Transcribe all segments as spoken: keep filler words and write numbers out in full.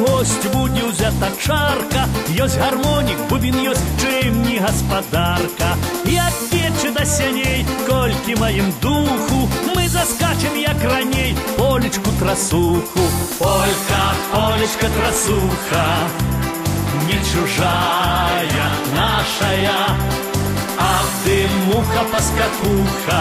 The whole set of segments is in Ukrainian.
гость будзе ўзята чарка, ёсць гармонік, бубін ёсць, чым не гаспадарка. Як печы да сяней, колькі маім духу, мы заскачем, як раней, полечку трасуху. Полька, полечка трасуха, не чужая нашая, а ты муха-паскакуха,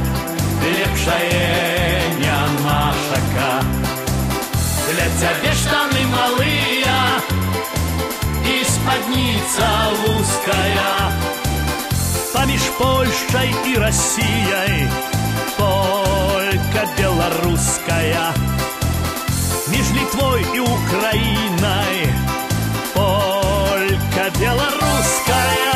лепшая нямашака. Для цябе штаны малыя і спадніца вузкая. Паміж Польшчай і Расіяй полька беларуская. Між Літвой і Украінай полька беларуская.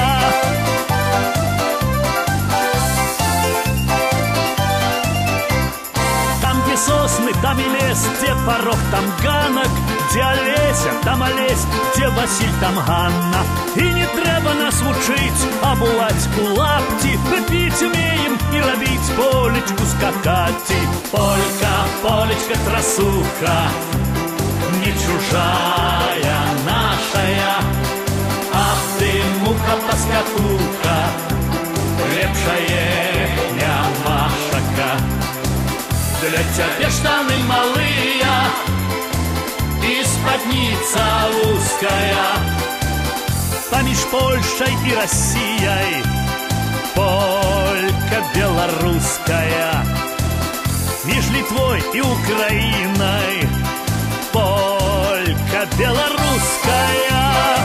Там, где сосны, там и лес, где порог, там ганок, где Олеся, там Олесь, где Василь, там Ганна. И не трэба нас вучыць, абуваць у лапці, піць умеем і рабіць полечку скакаці. Полька, полечка трасуха, не чужая нашая, ах ты муха-паскакуха, лепшая нямашака. Для цябе штаны малыя і спадніца вузкая. Паміж Польшчай і Расіяй полька беларуская. Між Літвой і Украінай полька беларуская.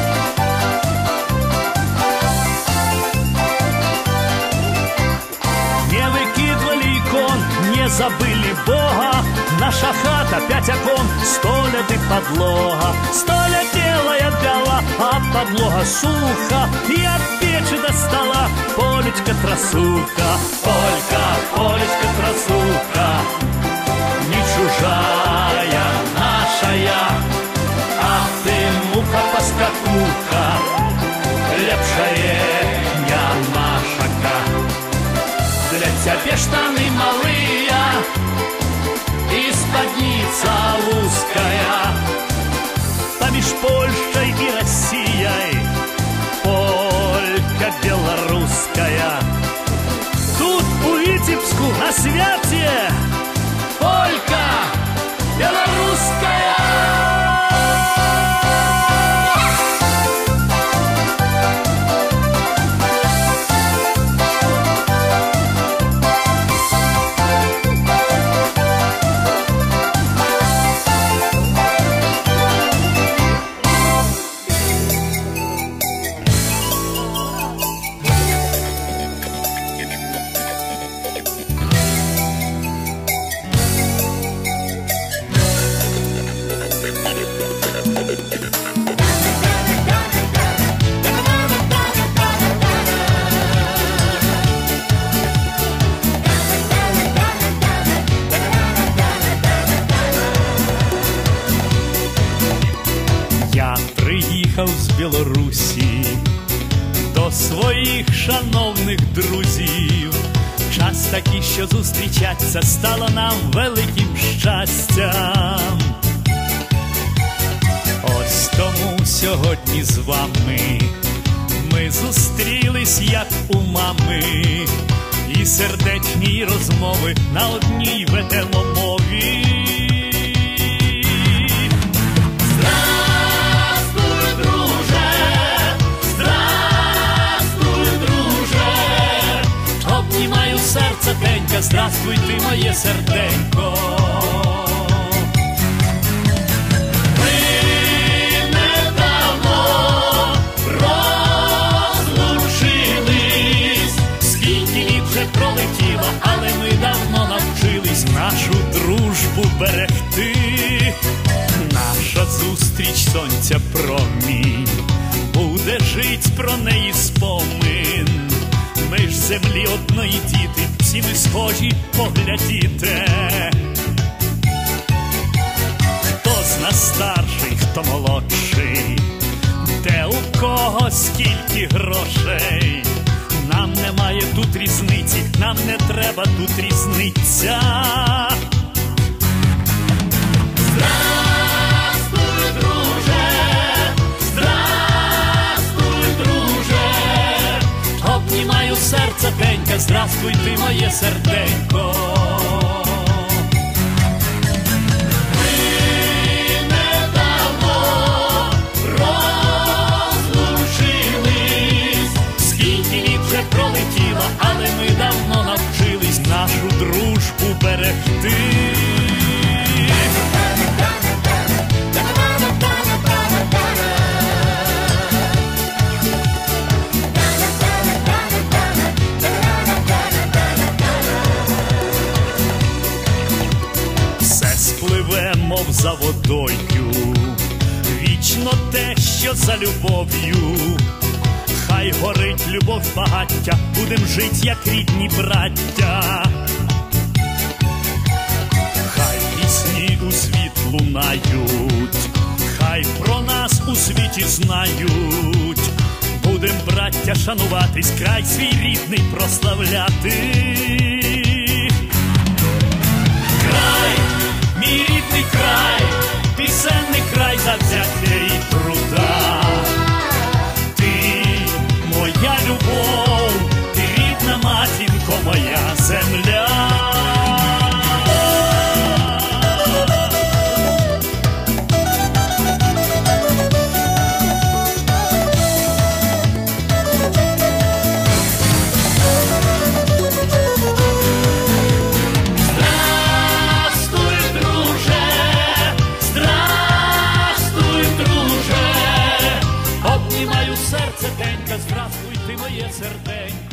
Не выкидывали икон, не забыли Бога. Наша хата пять окон, сто лет и подлога. Сто лет белая бяла, а подлога суха. И от печи до стола полечка трасуха. Полька, полечка трасуха, не чужая нашая, ах ты муха-паскакуха, лепшая нямашака. Для цябе штаны малыя і спадніца вузкая. Паміж Польшчай і Расіяй полька беларуская. Тут у Віцебску на свяце полька беларуская. З Білорусі до своїх шановних друзів. Час такий, що зустрічаться стало нам великим щастям. Ось тому сьогодні з вами ми зустрілись, як у мами, і сердечні розмови на одній ведемо мові. Серце денька, здравствуй ти, моє серденько. Ми недавно розлучились, скільки літ вже пролетіло, але ми давно навчились нашу дружбу берегти. Наша зустріч сонця промінь, буде жить про неї спомин. Ми ж землі одної діти, всі ми схожі, поглядіте. Хто з нас старший, хто молодший, де у кого скільки грошей. Нам немає тут різниці, нам не треба тут різниця. Здравствуй, друг! Денька, здравствуй ти, моє серденько. Пролетіла, але ми давно навчились нашу дружбу берегти. Все спливе, мов за водою, вічно те, що за любов'ю. Хай горить любов багаття, будем жить, як рідні браття. Хай пісні у світ лунають, хай про нас у світі знають. Будем, браття, шануватись, край свій рідний прославляти. Край, мій рідний край, пісенний край завзяття і труда. Моя любов, ти рідна матінко, моя земля. Здрастуй, друже, здрастуй, друже, обнімаю серце, Денька, здравствуй ти, моє серденько.